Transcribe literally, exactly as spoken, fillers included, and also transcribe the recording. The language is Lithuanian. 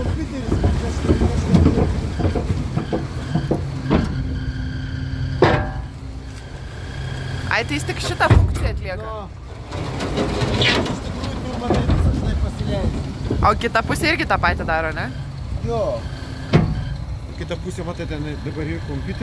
kompiuteris kažkas. Ai, tai jis tik šitą funkciją atlieka? No. Iš tikrųjų, tu matai visą žinai pasileidži. O kita pusė irgi tą patį daro, ne? Jo. Kita pusė, matai, ten dabar ir kompiuteris.